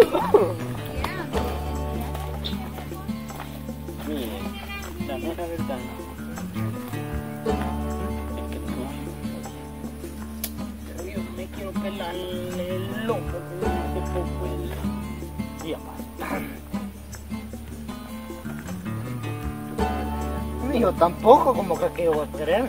Mire, la mera verdad es que no. Pero yo me quiero pelarle el lomo con este poco el día bastante. Mijo, tampoco como que quiero querer.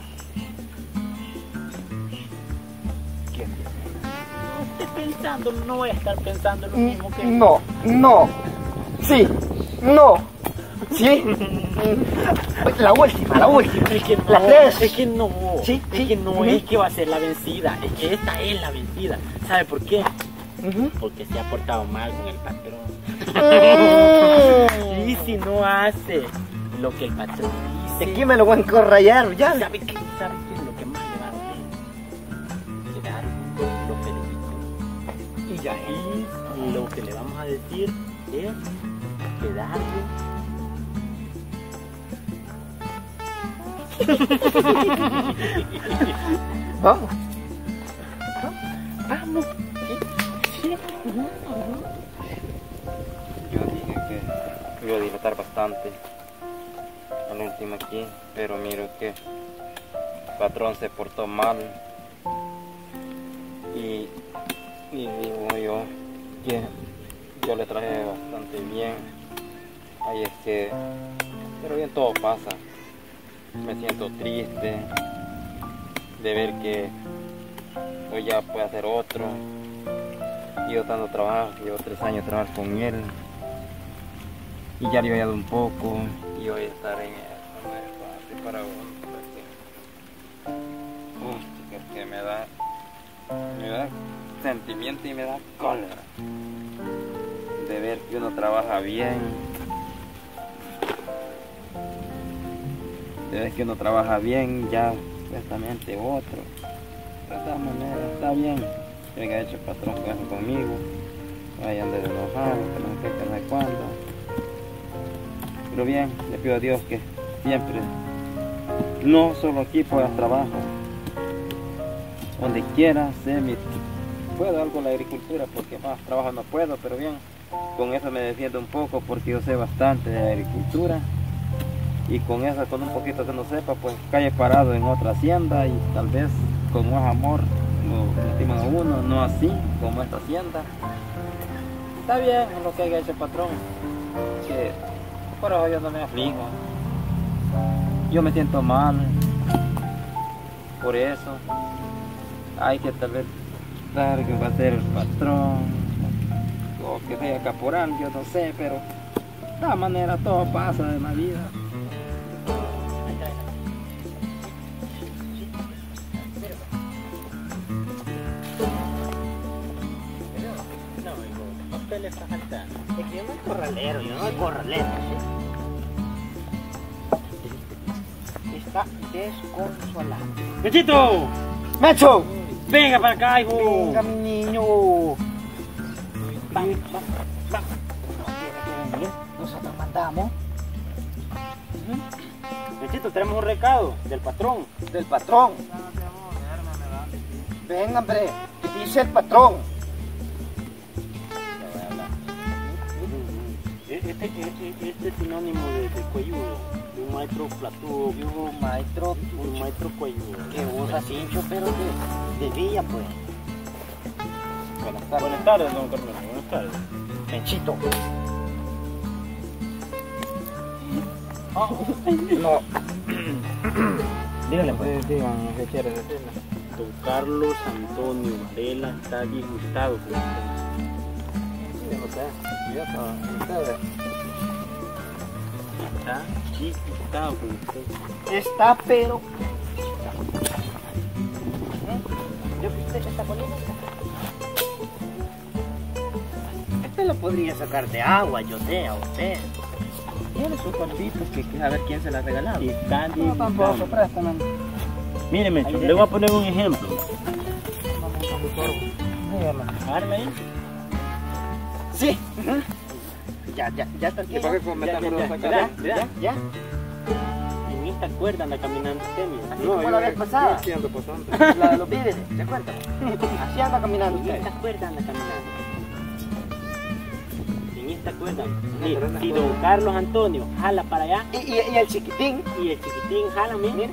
¿Quién dice? No esté pensando, no voy a estar pensando lo mismo que... No, no, sí, no, sí. La última, Es que no, la tres. es que no, Sí, es sí. que no es que va a ser la vencida, es que esta es la vencida. ¿Sabe por qué? Porque se ha portado mal con el patrón. Y si no hace lo que el patrón De dice, aquí me lo voy a encorrallar, ya. ¿sabe qué es lo que más le va a doler? Quedar lo felicito. Y ya, Y lo que le vamos a decir es quedarle. vamos. Vamos. Yo dije que iba a dilatar bastante al último aquí, pero miro que el patrón se portó mal y digo yo que yo le traje bastante bien. Ahí es que, pero bien, todo pasa. Me siento triste de ver que hoy ya puede hacer otro. Yo tanto trabajo, llevo 3 años de trabajar con él y ya le he ayudado un poco y hoy estar en eso no es fácil para uno, porque me da sentimiento y me da cólera de ver que uno trabaja bien, de ver que uno trabaja bien ya supuestamente otro. De todas maneras está bien que haya hecho el patrón conmigo, vayan de enojado, que no sé qué, que no sé cuándo. Pero bien, le pido a Dios que siempre, no solo aquí puedas trabajo, donde quiera, puedo algo en la agricultura porque más trabajo no puedo, pero bien, con eso me defiendo un poco porque yo sé bastante de agricultura y con eso, con un poquito que no sepa, pues cae parado en otra hacienda y tal vez con más amor lo estiman a uno, no así como esta hacienda. Está bien lo que haya hecho el patrón, que por eso yo no me aflijo, yo me siento mal por eso. Hay que tal vez dar que va a ser el patrón o que sea caporal, yo no sé, pero de todas maneras todo pasa en la vida. Usted le está faltando. Es que yo no soy corralero, yo no soy corralero. Está desconsolado. ¡Mechito! ¡Mecho! ¡Venga para acá, hijo! Venga, mi niño. Vamos. No tiene que venir. Nosotros mandamos. Mechito, tenemos un recado del patrón. Del patrón. Venga, hombre. Dice el patrón. Este es sinónimo de cuelludo, de un maestro platudo, Un maestro un maestro cuelludo. que usa cincho, pero de villa, pues. Buenas tardes, don Carmelo, buenas tardes. Menchito. No. Dígale, pues. Díganme, ¿qué quiere decirme? Don Carlos Antonio Varela está disgustado con usted. Sí, no sé, yo ustedes. Está disgustado con usted. Está, pero. ¿Yo usted está poniendo? Este lo podría sacar de agua, yo sé, a usted. Tiene sus cuartitos que a ver quién se la ha regalado. Está No, disgustado. tampoco, préstame. Mire, Mecho, le voy a poner un ejemplo. Dígame. Agárreme ahí. Sí. Ya está aquí. ¿Y para qué metáfora lo sacar? Ya. En esta cuerda anda caminando usted, mira. Así como la vez pasada. Sí, ando pasando. La de los víveres, ¿se acuerdan? Así anda caminando En usted. esta cuerda anda caminando. te acuerdas? Si don Carlos Antonio jala para allá Y el chiquitín. y el chiquitín jala, mira,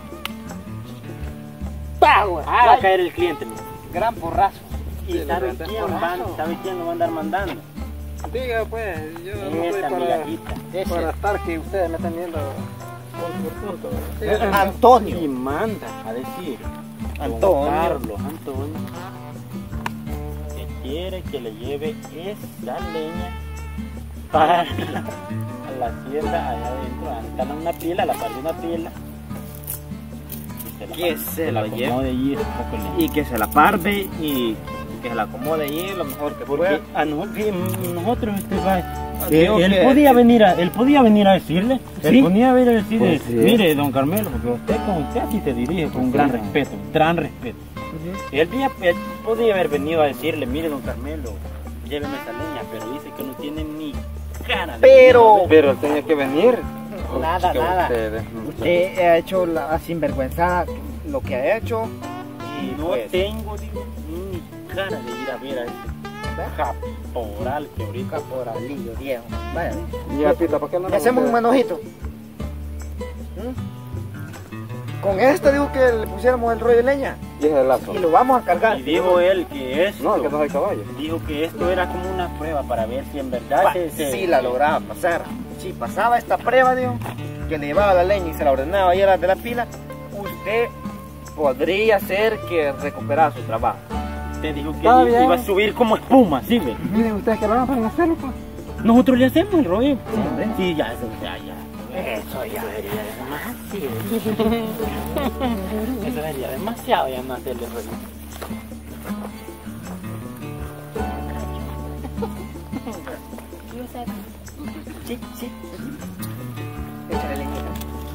¡Pagua! haga caer el cliente, mira. Gran porrazo. Y ¿sabe quién lo va a andar mandando? Diga pues, yo no Esa estoy migajita. para estar que ustedes me están viendo punto por punto. Antonio. Y manda a decir, Antonio. don Carlos Antonio, que quiere que le lleve esa leña para a la hacienda allá adentro, instalan una pila, la parte de una pila. Que se la lleve. acomode allí un poco lento. Y que se la parve y que se la acomode allí lo mejor que Porque pueda. a nosotros Digo él que- podía venir a decirle, ¿Sí? él podía venir a decirle, Pues sí. mire don Carmelo, porque usted así se dirige con un gran respeto, gran respeto. Él podía haber venido a decirle, mire don Carmelo, lléveme esa leña, pero dice que no tiene ni cara de Pero- Pero él tenía que venir. Nada, Que nada. ustedes. Usted ha hecho la sinvergüenza lo que ha hecho. y no pues, tengo ni cara de ir a ver a ese caporal que ahorita caporalillo viejo. Vaya. Ya, Pita, ¿por qué no Le hacemos un manojito. Con este digo que le pusiéramos el rollo de leña Y es el lazo. y lo vamos a cargar. y dijo él que esto, No, que no hay caballo. dijo que esto era como una prueba para ver si en verdad Si la lograba pasar. Si pasaba esta prueba, digo, que le llevaba la leña y se la ordenaba ahí a la de la pila, usted podría ser que recuperara su trabajo. Usted dijo que Está él bien. iba a subir como espuma, ¿sí ve? Miren ustedes que lo van para hacerlo, pues. Nosotros le hacemos el rollo. hombre. Sí, ya, eso ya sería demasiado. Eso sería demasiado ya no hacerle rollo. Sí, sí. Échale leñita.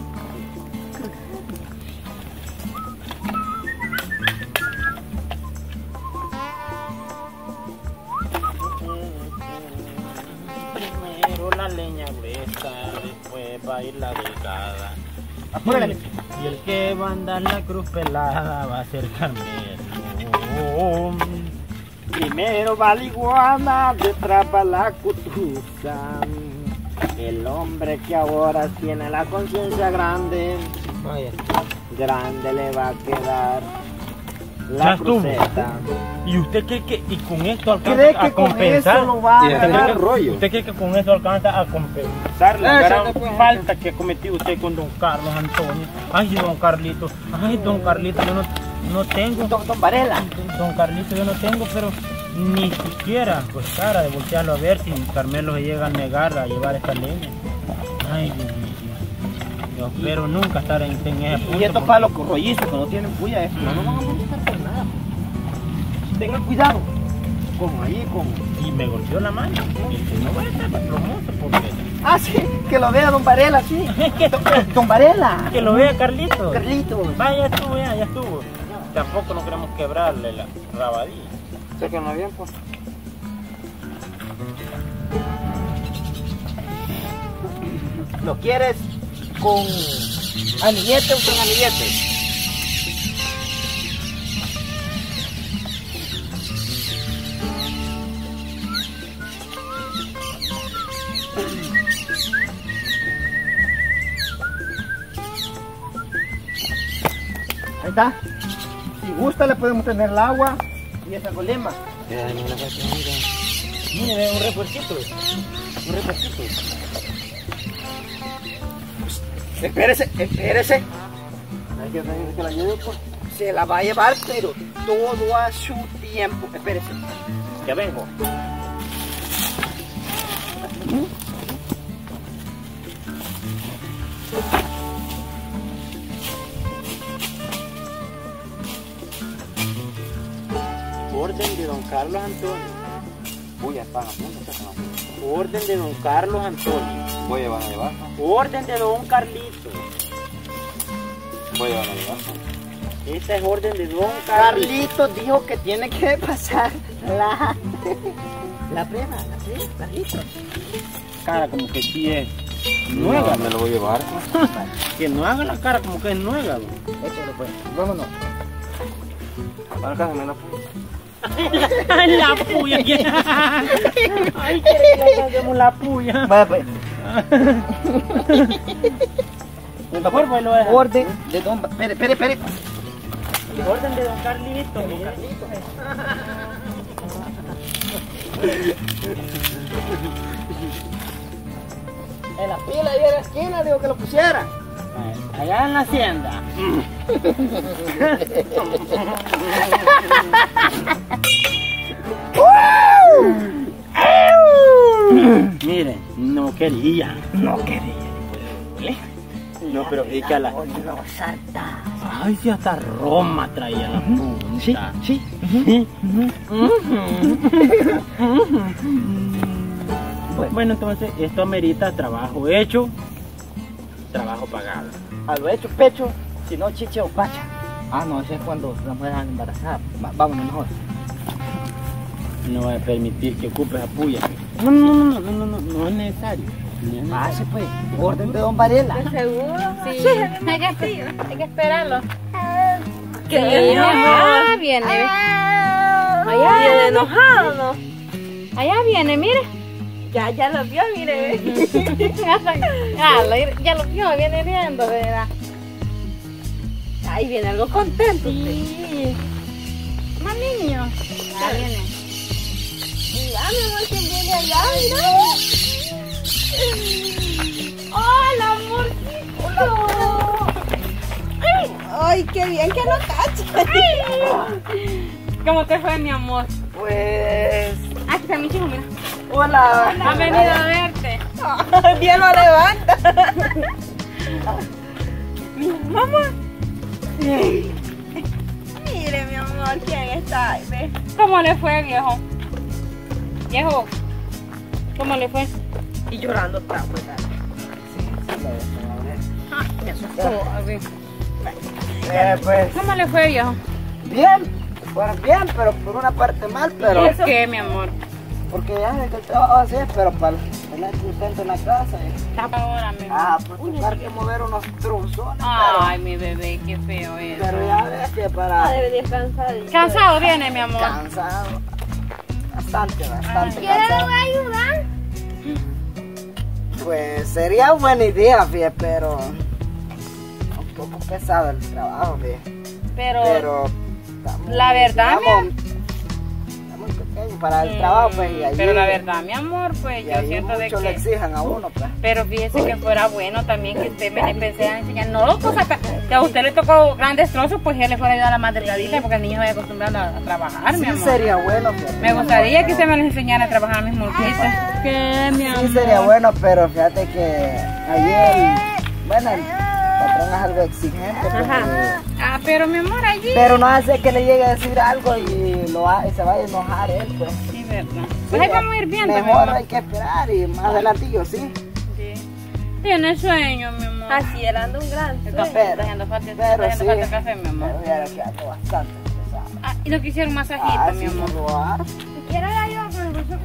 Primero la leña gruesa, después va a ir la delgada. Apúrale. Y el que va a andar la cruz pelada va a ser Carmelo. Primero va la iguana, detrás va la cutusa. El hombre que ahora tiene la conciencia grande, Vaya. grande le va a quedar Ya la estuvo. cruceta. ¿Y usted cree que y con esto alcanza ¿Cree a que con compensar? eso lo va a Y ¿Usted cree ganar? que- rollo. ¿Usted cree que con esto alcanza a compensar la Échale, gran pues. falta que ha cometido usted con don Carlos Antonio? Ay, don Carlito, yo no tengo. Don Varela. Don Carlito, yo no tengo, pero ni siquiera, pues cara, de voltearlo a ver si Carmelo se llega a negar a llevar esta leña. Ay, Dios mío. Yo espero nunca estar en ese punto. Y estos porque- palos rollizos que no tienen puya, esto no van a molestar por nada. Tengan cuidado. Con ahí, con. Y me golpeó la mano. Y que no voy a estar plomoso porque... Ah, sí, que lo vea don Varela, sí. Don Varela. Que lo vea Carlito. Carlitos. Vaya, ya estuvo, ya estuvo. Tampoco no queremos quebrarle la rabadilla. Séquenlo bien, pues. ¿Lo quieres con anillete o sin anillete? Ahí está. Si gusta le podemos tener el agua y esa colema. Mire, ve un refuercito. Un refuercito. Espérese, espérese. Hay que la lleve, pues. Se la va a llevar, pero todo a su tiempo. Espérese. Ya vengo. Orden de don Carlos Antonio. Uy, ya están haciendo, ya están haciendo. Orden de don Carlos Antonio. Voy a llevar a llevar. Orden de don Carlito. Voy a llevar a llevar. Esa es orden de don Carlito. Carlitos dijo que tiene que pasar la prueba, la litro. Cara como que sí es No, nueva. me lo voy a llevar. Que no haga la cara como que es nueva. Échalo pues, vámonos. Alcánzame la puta. La puya. Ay, quiere que le hagamos la puya. Vaya, pues. Mejor pues lo deja. Orden de don... Espere. Orden de don Carlito. Mira. En la pila ahí en la esquina, digo que lo pusiera. Allá en la hacienda. Miren, no quería. No, pero es que a la... Ay, si hasta Roma traía la punta. Sí. Bueno, entonces esto amerita trabajo hecho, trabajo pagado. A lo hecho pecho, si no chiche o pacha. Ah, no, eso es cuando la mujer está embarazada. Vámonos mejor. No voy a permitir que ocupes a puya. No es necesario. Pase pues, orden de don Varela. ¿Seguro? Sí, hay que esperarlo. ¿Qué? Viene. Allá viene enojado, ¿no? Allá viene, mire. Ya lo vio, mire. Ya lo vio, viene riendo, ¿verdad? Ahí viene algo contento. Sí. Más niño. Ya viene. Mira, mi amor, ¿quién viene allá? Mira. ¡Hola, amorcito! Ay, qué bien que lo cacha. ¿Cómo te fue, mi amor? Pues... Aquí está mi chico, mira. Hola. Ha venido a verte. Bien lo levanta. Mamá. Mire, mi amor, ¿quién está ahí? ¿Ve? ¿Cómo le fue, viejo? Viejo, ¿cómo le fue? Y llorando está, pues. Me asustó. Pues, ¿Cómo le fue, viejo? bien, pues bien, pero por una parte mal, pero... ¿Por qué, mi amor? Porque ya de que el trabajo así es, pero para tener sustento en la casa. Ahora, mi amor. Pues tocar que mover unos trunzones, Ay, mi bebé, qué feo es. pero ya ves que para... Debe descansar. ¿Cansado viene, mi amor? Cansado. Bastante ¿Quiere cansado. ayudar? Pues sería buena idea, fíjate, pero... un poco pesado el trabajo, fíjate. Pero... estamos- la verdad, estamos muy pequeños para el trabajo, pues, y allí... pero la verdad, mi amor, pues y yo allí siento de mucho le que... exijan a uno, pues. Pero fíjese que fuera bueno también que usted me empecé a enseñar, no cosas que a usted le tocó grandes trozos, pues él le fuera a ayudar a la más delgadita, porque el niño se vaya acostumbrando a trabajar, mi Sí amor. sería bueno, fíjate. Me gustaría que usted me les enseñara a trabajar mis morquitas. ¿Qué, mi amor? Sí sería bueno, pero fíjate que ayer, bueno, el patrón es algo exigente, porque- Ah, pero mi amor, allí. pero no hace que le llegue a decir algo y se vaya a enojar él, pues. Sí, verdad. Pues ahí vamos a ir viendo, mi Mejor amor. hay que esperar y más adelantillo, sí. Sí. Tiene sueño, mi amor. Así era un gran El sueño. café, está haciendo falta, está Pero haciendo sí. falta café, mi amor. Pero ya le quedó bastante pesado. Ah, y no quisiera un masajito, mi sí, amor. no lo hago. Si quieres ayuda con el bolso.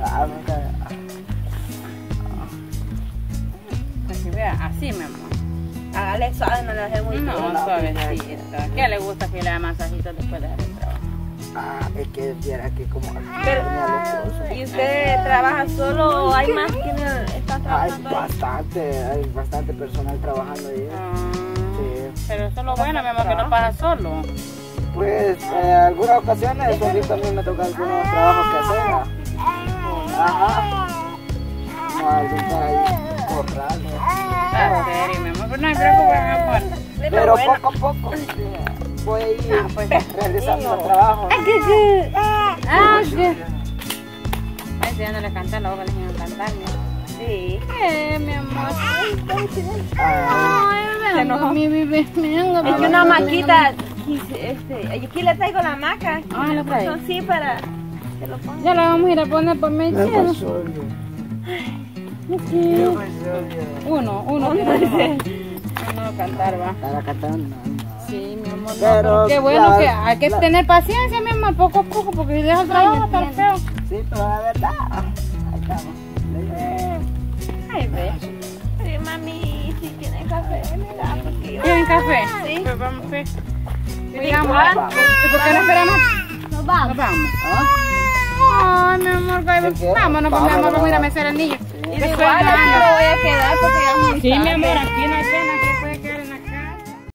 Así vea, así, mi amor. Hágale suave, no le deje muy No, duro. suavecita. ¿Qué le gusta que le haga masajitos después de hacer el trabajo? Es que viera que como... Pero, tenía los trozos. ¿y usted trabaja solo o hay más que están Hay trabajando ahí? bastante personal trabajando ahí. Sí. Pero eso es lo bueno, mi amor, que no pasa solo. Pues en algunas ocasiones, eso sí también me toca algunos trabajos que hacer. Ajá. No, algo estar ahí borrando. En serio, mi amor, pero no me preocupes, mi amor. Pero bueno. poco a poco voy a ir pues, realizando el trabajo. Ah, ¿qué? Ay, enseñándole a cantar, la boca le enseñan a cantar, mi amor. Sí. Mi amor. Ah, Ay, venga, mi bebé, venga. Es que una maquita, aquí le traigo la maca. Ah, ¿lo trae? Sí, para que lo ponga. Ya la vamos a ir a poner por ¿qué medicina. pasó, Dios? ¿Qué pasó, Dios? Uno tiene uno cantar, va. Estaba cantando. Sí, mi amor. Pero qué bueno la- que hay que la- tener paciencia, mi amor, poco a poco, porque si deja el trabajo está feo. Sí, pero la verdad, ahí estamos. Ay, ve. Sí, mami, si tiene café, mira, porque yo... ¿Quieren café? Sí. Pues vamos, pues. Sí, Digamos, igual. ¿y por qué no esperamos? Nos vamos. Nos vamos. ¿Ah? Ay, mi amor, vámonos, pues, mi amor, vamos a ir a mecer al niño. Y de igual, aquí me voy a quedar porque ya es muy Sí, mi tarde. amor, aquí